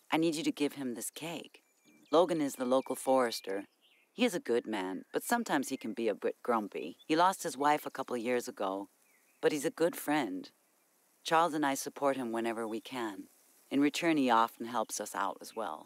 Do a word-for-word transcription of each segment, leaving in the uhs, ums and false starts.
I need you to give him this cake. Logan is the local forester. He is a good man, but sometimes he can be a bit grumpy. He lost his wife a couple of years ago, but he's a good friend. Charles and I support him whenever we can. In return, he often helps us out as well.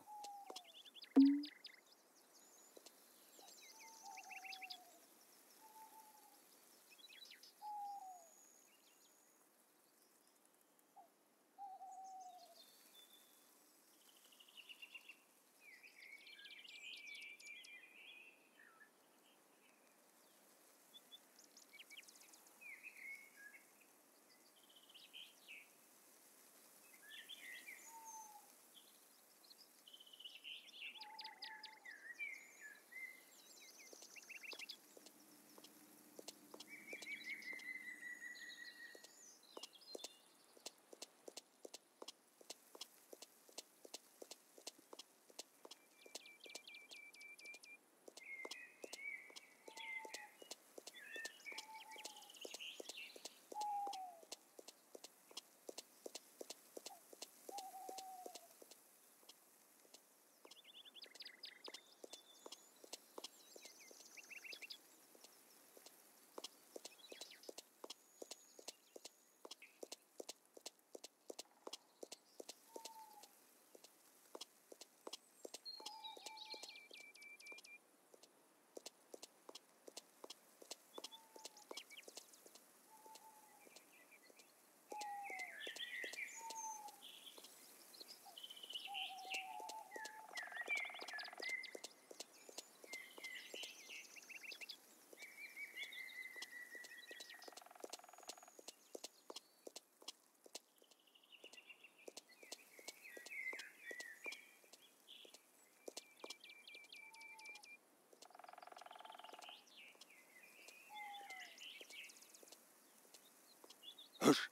Hush!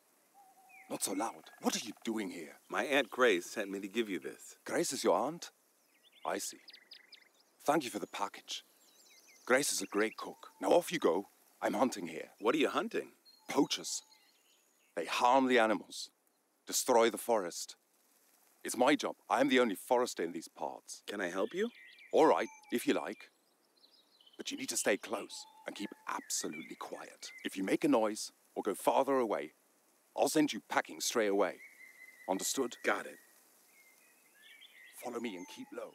Not so loud. What are you doing here? My Aunt Grace sent me to give you this. Grace is your aunt? I see. Thank you for the package. Grace is a great cook. Now off you go. I'm hunting here. What are you hunting? Poachers. They harm the animals, destroy the forest. It's my job. I'm the only forester in these parts. Can I help you? All right, if you like. But you need to stay close and keep absolutely quiet. If you make a noise or go farther away, I'll send you packing straight away. Understood? Got it. Follow me and keep low.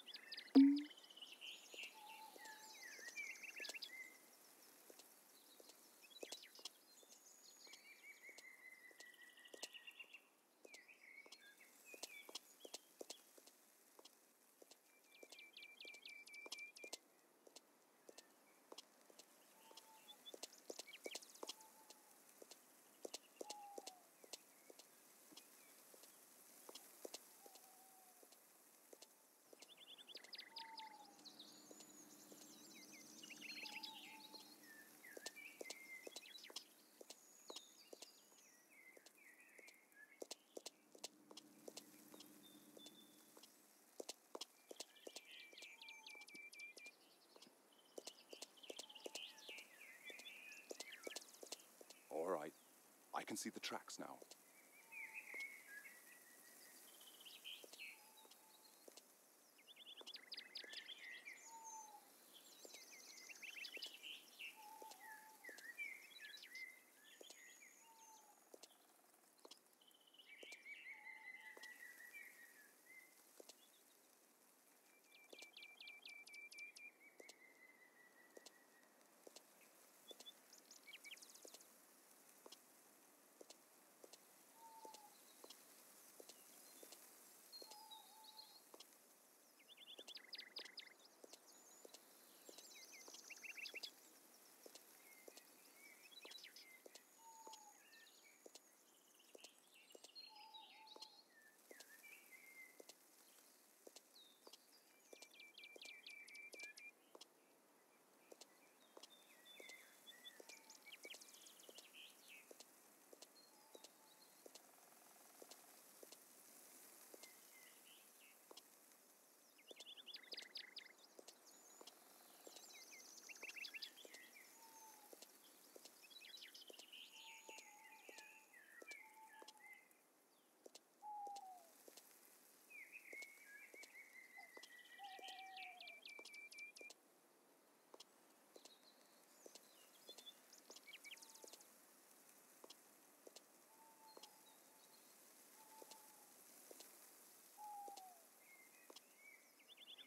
All right, I can see the tracks now.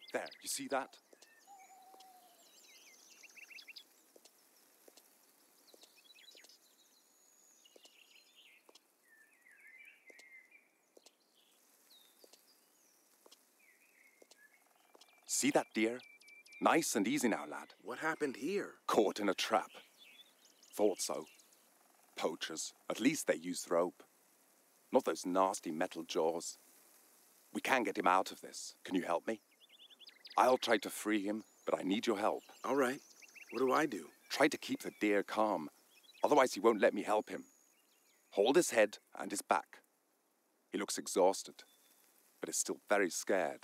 There, you see that? See that deer? Nice and easy now, lad. What happened here? Caught in a trap. Thought so. Poachers. At least they used rope. Not those nasty metal jaws. We can get him out of this. Can you help me? I'll try to free him, but I need your help. All right. What do I do? Try to keep the deer calm. Otherwise he won't let me help him. Hold his head and his back. He looks exhausted, but is still very scared.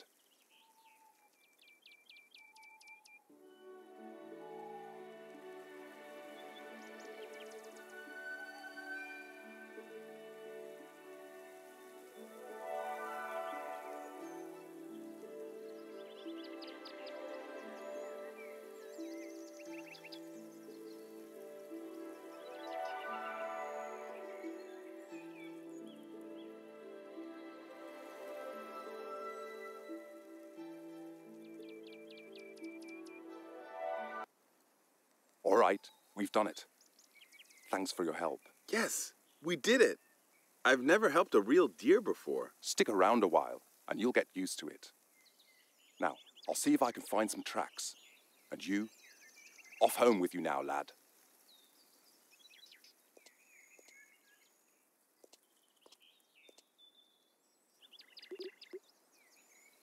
All right, we've done it. Thanks for your help. Yes, we did it. I've never helped a real deer before. Stick around a while, and you'll get used to it. Now, I'll see if I can find some tracks. And you, off home with you now, lad.